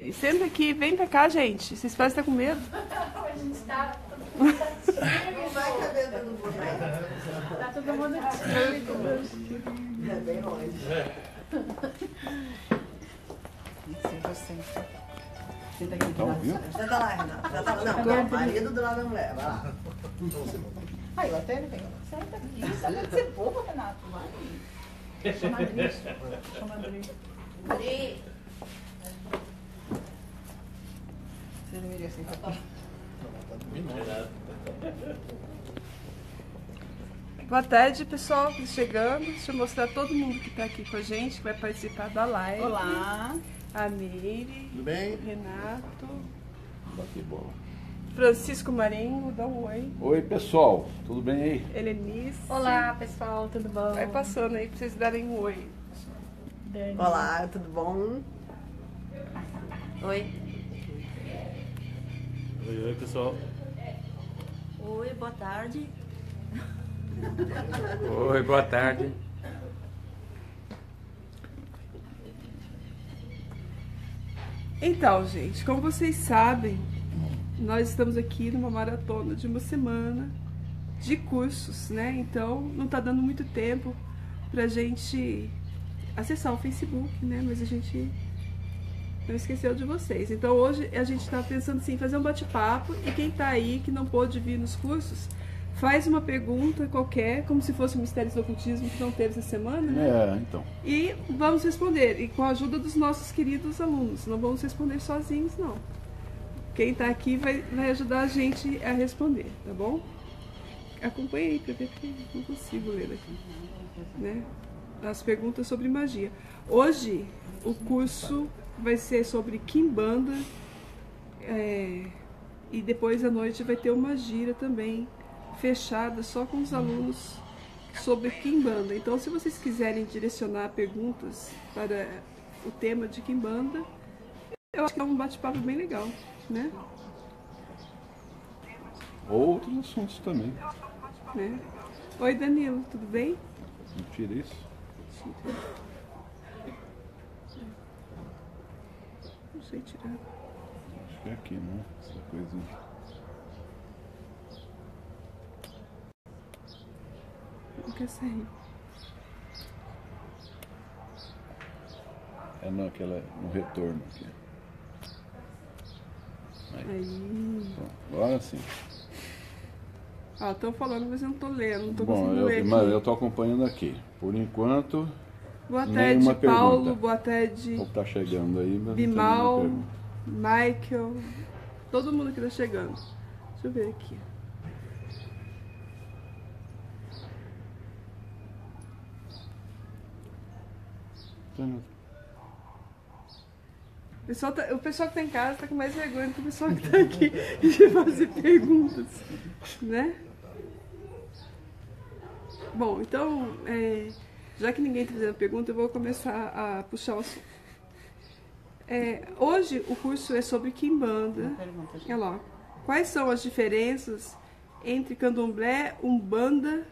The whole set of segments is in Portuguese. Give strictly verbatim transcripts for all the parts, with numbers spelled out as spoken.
Senta aqui, vem pra cá, gente. Vocês parecem estar com medo. A gente tá... Não vai caber dando boneco. Tá todo mundo tímido. É bem longe. Senta aqui. Tá ouvindo? Senta lá, Renato. Já tá... Não, não, marido do lado da mulher. Vai lá. Aí, eu até venho. Senta aqui. Sabe de ser bobo, Renato? Vai. Chama a Adri. Chama a Adri. Adri. Você deveria sentar aqui. Boa tarde, pessoal, chegando. Deixa eu mostrar todo mundo que está aqui com a gente, que vai participar da live. Olá. A Meire. Tudo bem? Renato. Bate bola. Francisco Marinho, dá um oi. Oi, pessoal. Tudo bem aí? Helenice. Olá, pessoal, tudo bom? Vai passando aí para vocês darem um oi. Dani. Olá, tudo bom? Oi. Oi, oi, pessoal. Oi, boa tarde. Oi, boa tarde. Então, gente, como vocês sabem, nós estamos aqui numa maratona de uma semana de cursos, né? Então, não tá dando muito tempo pra gente acessar o Facebook, né? Mas a gente não esqueceu de vocês. Então, hoje a gente tá pensando assim, fazer um bate-papo, e quem tá aí, que não pôde vir nos cursos, faz uma pergunta qualquer, como se fosse o Mistérios do Ocultismo, que não teve essa semana, né? É, então. E vamos responder, e com a ajuda dos nossos queridos alunos. Não vamos responder sozinhos, não. Quem está aqui vai, vai ajudar a gente a responder, tá bom? Acompanhe aí, para ver que não consigo ler aqui, né? As perguntas sobre magia. Hoje, o curso vai ser sobre Quimbanda, é, e depois à noite vai ter uma gira também, fechada só com os alunos sobre Quimbanda. Então, se vocês quiserem direcionar perguntas para o tema de Quimbanda, eu acho que é um bate-papo bem legal, né? Outros assuntos também. né? Oi, Danilo, tudo bem? Não tira isso? Não sei tirar. Acho que é aqui, né? Essa coisinha. Não quer sair. É naquela, no retorno aqui. Aí. Aí. Bom, agora sim. Ah, estão falando, mas eu não tô lendo, não tô Bom, conseguindo eu, ler aqui. mas eu tô acompanhando aqui. Por enquanto, Boa nenhuma tarde, Paulo. pergunta. Boa tarde, o povo tá chegando aí, mas Bimal, não tem nenhuma Michael. Todo mundo que tá chegando. Deixa eu ver aqui. pergunta. O pessoal, tá, o pessoal que tá em casa tá com mais vergonha do que o pessoal que tá aqui de fazer perguntas, né? Bom, então, é, já que ninguém tá fazendo pergunta, eu vou começar a puxar o assunto. É, hoje o curso é sobre Quimbanda. Olha lá. Quais são as diferenças entre Candomblé, Umbanda,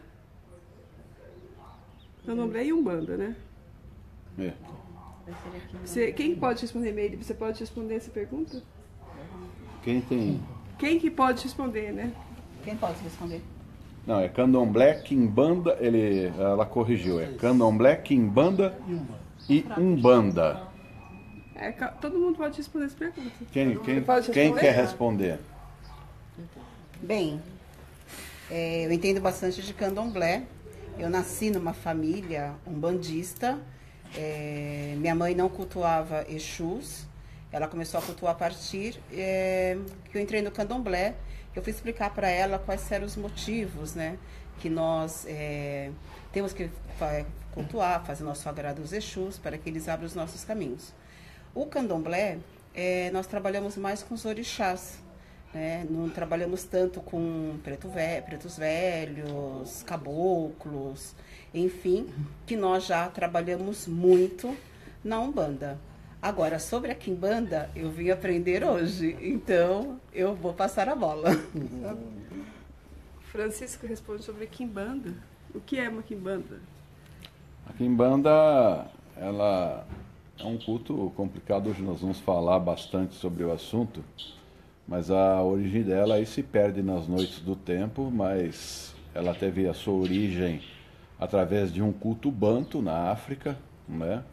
Candomblé e Umbanda, né? É. Você, quem pode responder, Meire? Você pode responder essa pergunta? Quem tem... Quem que pode responder, né? Quem pode responder? Não, é Candomblé, Quimbanda, ele, ela corrigiu, é Candomblé, Quimbanda e Umbanda. É, todo mundo pode responder essa pergunta. Quem, quem, pode quem responder? quer responder? Bem, é, eu entendo bastante de candomblé. Eu nasci numa família umbandista. É, minha mãe não cultuava Exus. Ela começou a cultuar a partir é, que eu entrei no candomblé. Eu fui explicar para ela quais eram os motivos, né, que nós é, temos que cultuar, fazer nosso agrado aos Exus, para que eles abram os nossos caminhos. O candomblé, é, nós trabalhamos mais com os orixás, né? Não trabalhamos tanto com preto vé pretos velhos, caboclos, enfim, que nós já trabalhamos muito na Umbanda. Agora, sobre a Quimbanda, eu vim aprender hoje, então eu vou passar a bola. Francisco responde sobre Quimbanda. O que é uma Quimbanda? A Quimbanda, ela é um culto complicado. Hoje nós vamos falar bastante sobre o assunto, mas a origem dela aí se perde nas noites do tempo, mas ela teve a sua origem através de um culto banto na África, né?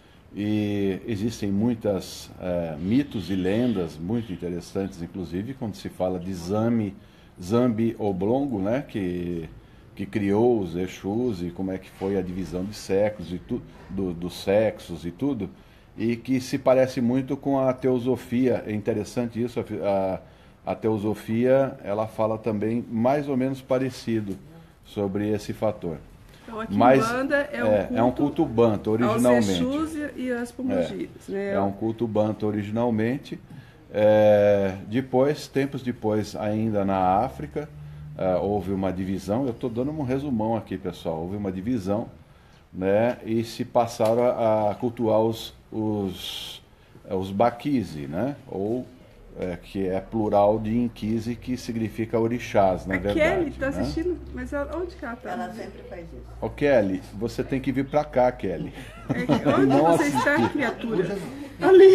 E existem muitas é, mitos e lendas muito interessantes, inclusive quando se fala de Zami, Zambi Oblongo, né? Que, que criou os Exus e como é que foi a divisão de sexos e tu, do, dos sexos e tudo, e que se parece muito com a teosofia. É interessante isso, a, a teosofia ela fala também mais ou menos parecido sobre esse fator. Então, a Mas Quimbanda é, um é, culto é um culto banto originalmente. aos Exus e, e às pombogiras, É, né? é um culto banto originalmente. É, depois, tempos depois, ainda na África, é, houve uma divisão. Eu estou dando um resumão aqui, pessoal. Houve uma divisão, né? E se passaram a, a cultuar os, os, os Baquize, né? Ou É, que é plural de Inquise, que significa orixás, na a verdade. Kelly está né? assistindo, mas ela, onde que ela está? Ela sempre faz isso. Ô Kelly, você tem que vir pra cá, Kelly. É que, onde Não você assisti. está, criatura? Ali,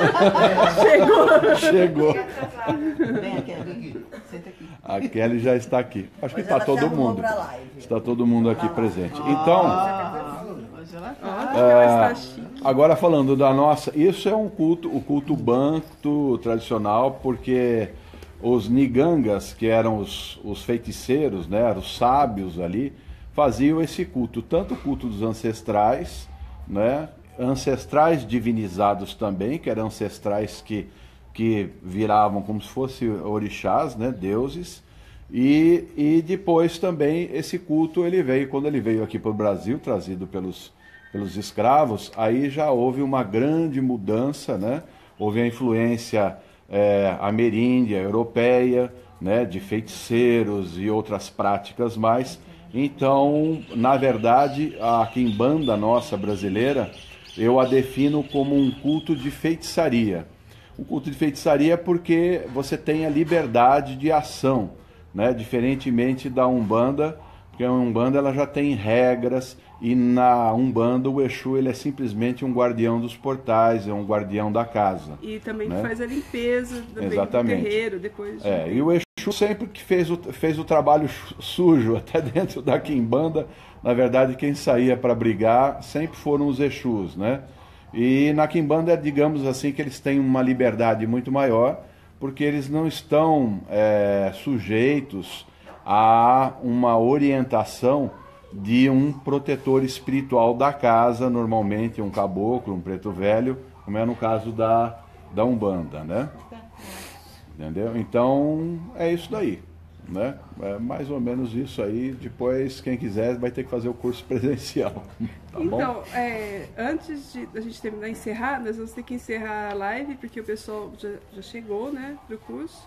ó. Chegou. Chegou. Vem aqui, aqui. Senta aqui. A Kelly já está aqui. Acho que Mas está ela se todo arrumou mundo. pra live. Está todo mundo aqui presente. Então, Hoje ela tá. Ela está chique. agora falando da nossa, isso é um culto, o culto banto tradicional, porque os nigangas, que eram os, os feiticeiros, né, eram os sábios ali, faziam esse culto, tanto o culto dos ancestrais, né, ancestrais divinizados também, que eram ancestrais que, que viravam como se fossem orixás, né, deuses, e, e depois também esse culto ele veio, quando ele veio aqui para o Brasil, trazido pelos, pelos escravos, aí já houve uma grande mudança, né, houve a influência é, ameríndia, europeia, né, de feiticeiros e outras práticas mais. Então, na verdade, a quimbanda nossa brasileira, eu a defino como um culto de feitiçaria. Um culto de feitiçaria porque você tem a liberdade de ação, né? Diferentemente da Umbanda, porque a Umbanda ela já tem regras, e na Umbanda o Exu ele é simplesmente um guardião dos portais, é um guardião da casa. E também né? faz a limpeza do Exatamente. terreiro depois. De... É, e o Exu sempre que fez o, fez o trabalho sujo, até dentro da quimbanda, na verdade quem saía para brigar sempre foram os Exus, né? E na quimbanda, digamos assim, que eles têm uma liberdade muito maior, porque eles não estão é, sujeitos a uma orientação de um protetor espiritual da casa, normalmente um caboclo, um preto velho, como é no caso da, da Umbanda, né? Entendeu? Então, é isso daí, né? É mais ou menos isso aí. Depois, quem quiser, vai ter que fazer o curso presencial, tá bom? Então, é, antes de a gente terminar e encerrar, nós vamos ter que encerrar a live, porque o pessoal já, já chegou, né, pro curso.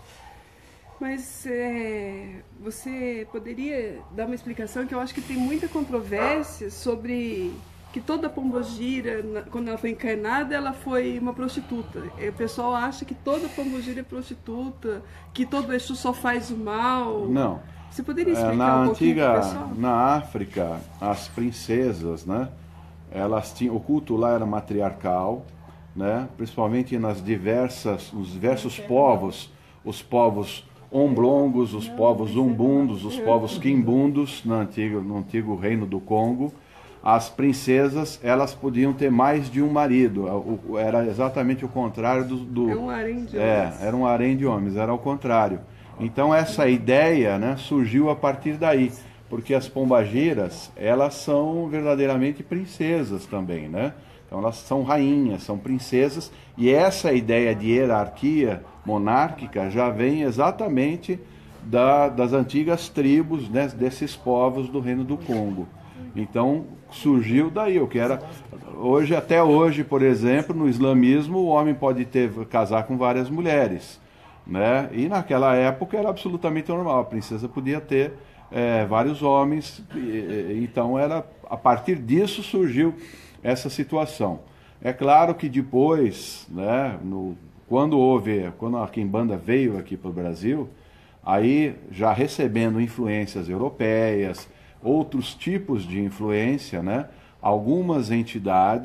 Mas é, você poderia dar uma explicação, que eu acho que tem muita controvérsia sobre que toda pombogira, quando ela foi encarnada, ela foi uma prostituta. O pessoal acha que toda pombogira é prostituta, que todo Exu só faz o mal. Não. Você poderia explicar na um pouquinho antiga, pro pessoal? Na África, as princesas, né? Elas tinham, o culto lá era matriarcal, né? Principalmente nas diversas, nos diversos povos, os povos omblongos, os povos umbundos, os povos quimbundos, no antigo, no antigo reino do Congo. As princesas, elas podiam ter mais de um marido. Era exatamente o contrário do... do É um harém de é, homens. era um harém de homens, era o contrário. Então essa ideia, né, surgiu a partir daí, porque as pombagiras, elas são verdadeiramente princesas também, né? Então elas são rainhas, são princesas, e essa ideia de hierarquia monárquica já vem exatamente da, das antigas tribos, né, desses povos do reino do Congo. Então surgiu daí, o que era hoje, até hoje, por exemplo, no islamismo o homem pode ter, casar com várias mulheres, né? E naquela época era absolutamente normal, a princesa podia ter é, vários homens, e, então era, a partir disso surgiu essa situação. É claro que depois, né, no, quando houve, quando a quimbanda veio aqui para o Brasil, aí já recebendo influências europeias, outros tipos de influência, né, algumas entidades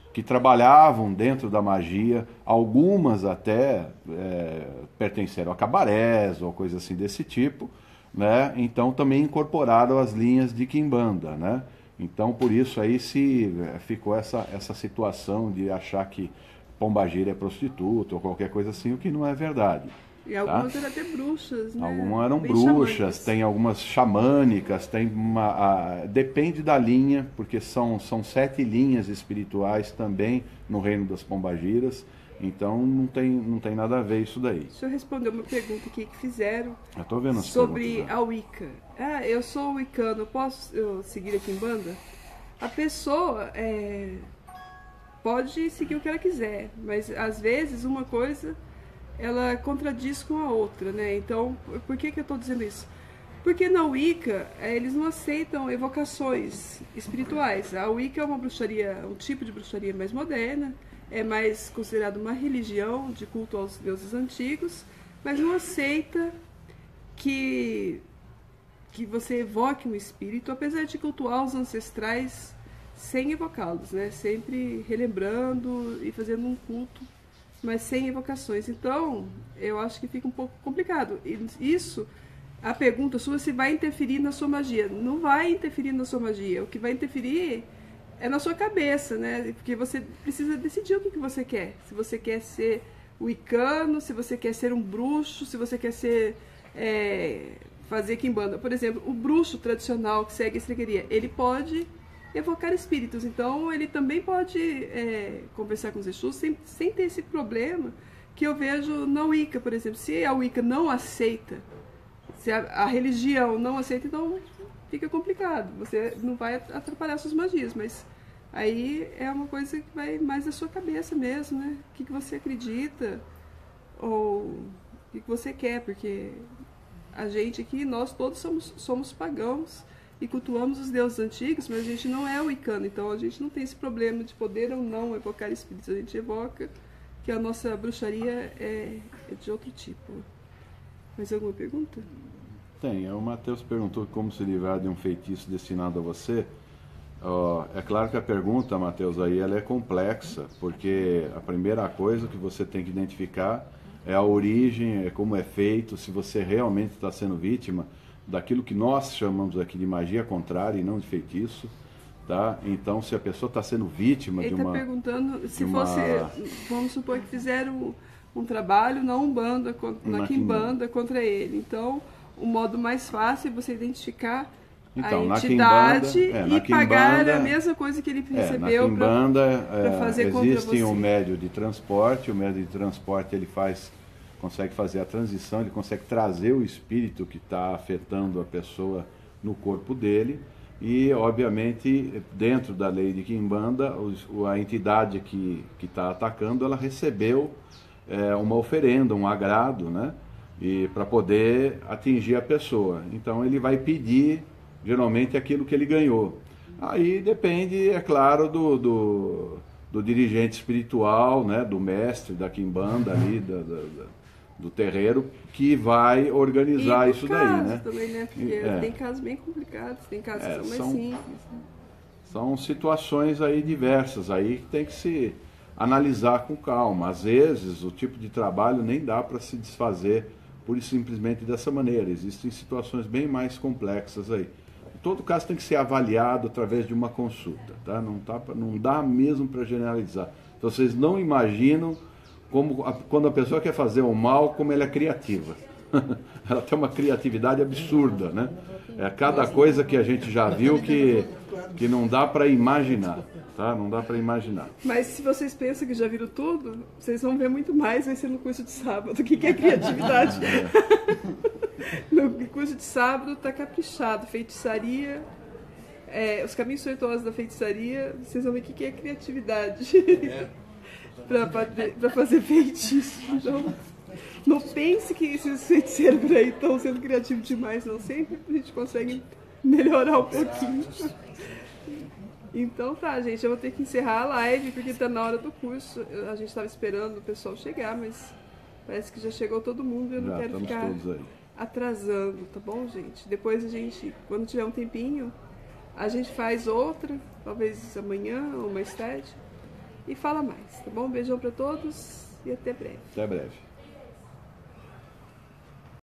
que trabalhavam dentro da magia, algumas até é, pertenceram a cabarés ou coisa assim desse tipo, né? Então também incorporaram as linhas de quimbanda, né? Então por isso aí se ficou essa, essa situação de achar que pombagira é prostituta ou qualquer coisa assim, o que não é verdade. E algumas tá? eram até bruxas, né? Algumas eram Bem bruxas, xamânicas. tem algumas xamânicas, tem uma, a, depende da linha, porque são, são sete linhas espirituais também no reino das pombagiras, então não tem, não tem nada a ver isso daí. Deixa eu responder uma pergunta aqui que fizeram Eu tô vendo as sobre perguntas, né? a Wicca. Ah, eu sou wicano, posso eu seguir aqui em banda? A pessoa é, pode seguir o que ela quiser, mas às vezes uma coisa ela contradiz com a outra, né? Então, por que que eu estou dizendo isso? Porque na Wicca, eh, eles não aceitam evocações espirituais. A Wicca é uma bruxaria, um tipo de bruxaria mais moderna, é mais considerado uma religião de culto aos deuses antigos, mas não aceita que, que você evoque um espírito, apesar de cultuar os ancestrais sem evocá-los, né? Sempre relembrando e fazendo um culto, mas sem evocações. Então, eu acho que fica um pouco complicado. Isso, a pergunta sua, se vai interferir na sua magia. Não vai interferir na sua magia. O que vai interferir é na sua cabeça, né? Porque você precisa decidir o que você quer. Se você quer ser wicano, se você quer ser um bruxo, se você quer ser... É, fazer quimbanda. Por exemplo, o bruxo tradicional que segue a estregueria, ele pode evocar espíritos, então ele também pode é, conversar com os Exus sem, sem ter esse problema que eu vejo na Wicca, por exemplo. Se a Wicca não aceita, se a, a religião não aceita, então fica complicado, você não vai atrapalhar suas magias, mas aí é uma coisa que vai mais da sua cabeça mesmo, né? O que, que você acredita ou o que, que você quer, porque a gente aqui, nós todos somos, somos pagãos e cultuamos os deuses antigos, mas a gente não é wicano, então a gente não tem esse problema de poder ou não evocar espíritos. A gente evoca que a nossa bruxaria é, é de outro tipo. Mais alguma pergunta? Tem. O Matheus perguntou como se livrar de um feitiço destinado a você. Oh, é claro que a pergunta, Matheus, aí ela é complexa, porque a primeira coisa que você tem que identificar é a origem, é como é feito, se você realmente está sendo vítima daquilo que nós chamamos aqui de magia contrária e não de feitiço, tá? Então, se a pessoa está sendo vítima Ele de uma... Ele está perguntando se uma... fosse, vamos supor que fizeram um trabalho na Umbanda, na, na Quimbanda contra ele. Então, o modo mais fácil é você identificar então, a entidade Quimbanda, é, e Quimbanda, pagar a mesma coisa que ele recebeu. É, na Quimbanda para fazer contra existe você. um médio de transporte, o médio de transporte ele faz... consegue fazer a transição, ele consegue trazer o espírito que está afetando a pessoa no corpo dele e, obviamente, dentro da lei de Quimbanda, a entidade que está atacando, ela recebeu é, uma oferenda, um agrado, né? E para poder atingir a pessoa. Então ele vai pedir, geralmente, aquilo que ele ganhou. Aí depende, é claro, do... do do dirigente espiritual, né, do mestre da Quimbanda ali, da, da, da, do terreiro, que vai organizar e isso daí, né? Também, né? Porque é. tem casos bem complicados, tem casos é, que são mais são, simples. São situações aí diversas, aí que tem que se analisar com calma. Às vezes, o tipo de trabalho nem dá para se desfazer pura e simplesmente dessa maneira. Existem situações bem mais complexas aí. Todo caso tem que ser avaliado através de uma consulta, tá? Não, tá, não dá mesmo para generalizar. Então, vocês não imaginam como, a, quando a pessoa quer fazer o mal, como ela é criativa. Ela tem uma criatividade absurda, né? É cada coisa que a gente já viu que, que não dá para imaginar, tá? Não dá para imaginar. Mas se vocês pensam que já viram tudo, vocês vão ver muito mais, vai ser no curso de sábado. O que, que é criatividade? No curso de sábado está caprichado, feitiçaria, é, os caminhos tortuosos da feitiçaria, vocês vão ver o que, que é criatividade é. para fazer feitiço. Então, não pense que esses feiticeiros por aí estão sendo criativos demais, não. Sempre a gente consegue melhorar um pouquinho. Então tá, gente, eu vou ter que encerrar a live porque está na hora do curso. A gente estava esperando o pessoal chegar, mas parece que já chegou todo mundo e eu não já, quero ficar atrasando, tá bom, gente? Depois a gente, quando tiver um tempinho, a gente faz outra, talvez amanhã ou mais tarde. e fala mais, tá bom? Um beijão para todos e até breve. Até breve.